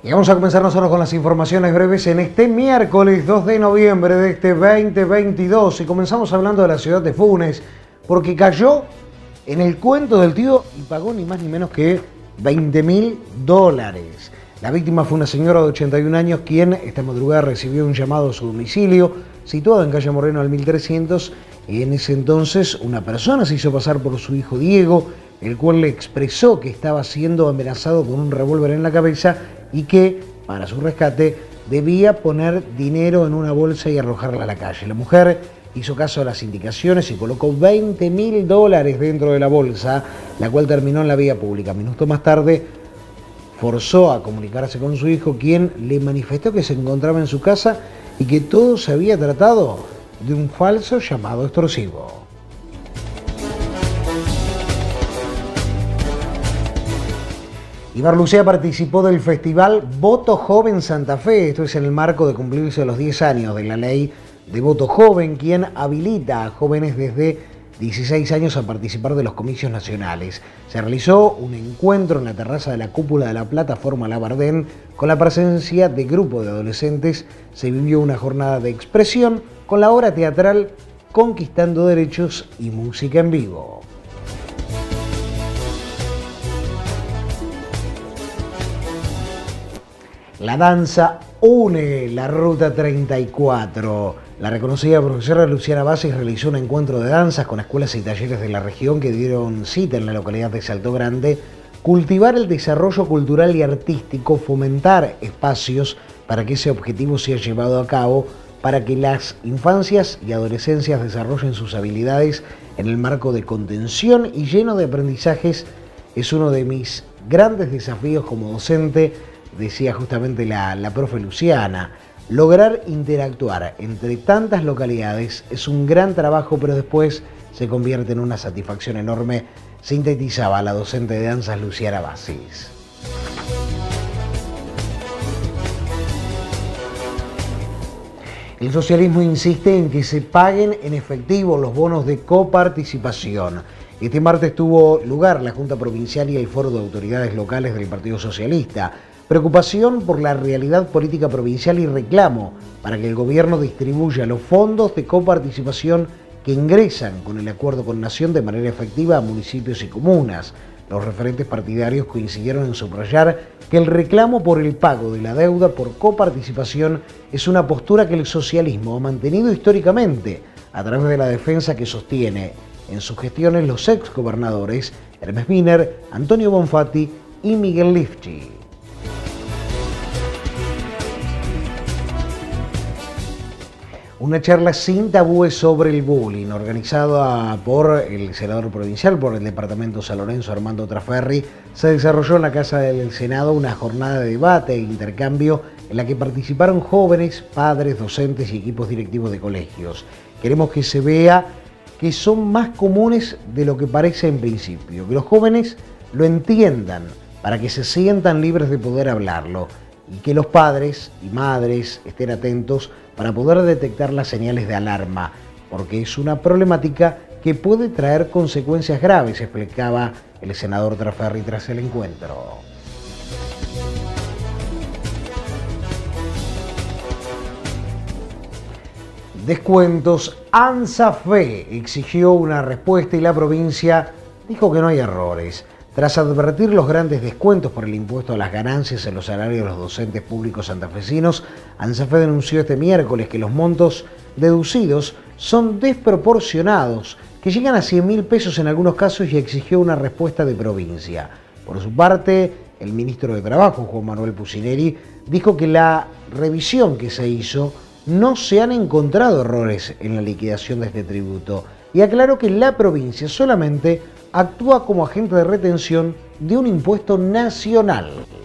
Y vamos a comenzar nosotros con las informaciones breves en este miércoles 2 de noviembre de este 2022. Y comenzamos hablando de la ciudad de Funes, porque cayó en el cuento del tío y pagó ni más ni menos que $20.000. La víctima fue una señora de 81 años quien esta madrugada recibió un llamado a su domicilio, situado en calle Moreno al 1300. Y en ese entonces una persona se hizo pasar por su hijo Diego, el cual le expresó que estaba siendo amenazado con un revólver en la cabeza y que, para su rescate, debía poner dinero en una bolsa y arrojarla a la calle. La mujer hizo caso a las indicaciones y colocó $20.000 dentro de la bolsa, la cual terminó en la vía pública. Minutos más tarde, forzó a comunicarse con su hijo, quien le manifestó que se encontraba en su casa y que todo se había tratado de un falso llamado extorsivo. Ibar Lucea participó del festival Voto Joven Santa Fe. Esto es en el marco de cumplirse los 10 años de la ley de voto joven, quien habilita a jóvenes desde 16 años a participar de los comicios nacionales. Se realizó un encuentro en la terraza de la cúpula de la plataforma Labardén con la presencia de grupos de adolescentes. Se vivió una jornada de expresión con la obra teatral Conquistando Derechos y música en vivo. La danza une la Ruta 34. La reconocida profesora Luciana Basis realizó un encuentro de danzas con escuelas y talleres de la región que dieron cita en la localidad de Salto Grande. Cultivar el desarrollo cultural y artístico, fomentar espacios para que ese objetivo sea llevado a cabo, para que las infancias y adolescencias desarrollen sus habilidades en el marco de contención y lleno de aprendizajes, es uno de mis grandes desafíos como docente, decía justamente la profe Luciana. Lograr interactuar entre tantas localidades es un gran trabajo, pero después se convierte en una satisfacción enorme, sintetizaba la docente de danzas Luciana Basis. El socialismo insiste en que se paguen en efectivo los bonos de coparticipación. Este martes tuvo lugar la Junta Provincial y el Foro de Autoridades Locales del Partido Socialista. Preocupación por la realidad política provincial y reclamo para que el gobierno distribuya los fondos de coparticipación que ingresan con el acuerdo con Nación de manera efectiva a municipios y comunas. Los referentes partidarios coincidieron en subrayar que el reclamo por el pago de la deuda por coparticipación es una postura que el socialismo ha mantenido históricamente a través de la defensa que sostiene en sus gestiones los exgobernadores Hermes Wiener, Antonio Bonfatti y Miguel Lifchi. Una charla sin tabúes sobre el bullying, organizada por el senador provincial por el departamento San Lorenzo, Armando Traferri, se desarrolló en la Casa del Senado una jornada de debate e intercambio en la que participaron jóvenes, padres, docentes y equipos directivos de colegios. Queremos que se vea que son más comunes de lo que parece en principio, que los jóvenes lo entiendan para que se sientan libres de poder hablarlo y que los padres y madres estén atentos para poder detectar las señales de alarma, porque es una problemática que puede traer consecuencias graves, explicaba el senador Traferri tras el encuentro. Descuentos. ANSAFE exigió una respuesta y la provincia dijo que no hay errores. Tras advertir los grandes descuentos por el impuesto a las ganancias en los salarios de los docentes públicos santafesinos, ANSAFE denunció este miércoles que los montos deducidos son desproporcionados, que llegan a 100.000 pesos en algunos casos, y exigió una respuesta de provincia. Por su parte, el ministro de Trabajo, Juan Manuel Pucineri, dijo que la revisión que se hizo no se han encontrado errores en la liquidación de este tributo y aclaró que la provincia solamente actúa como agente de retención de un impuesto nacional.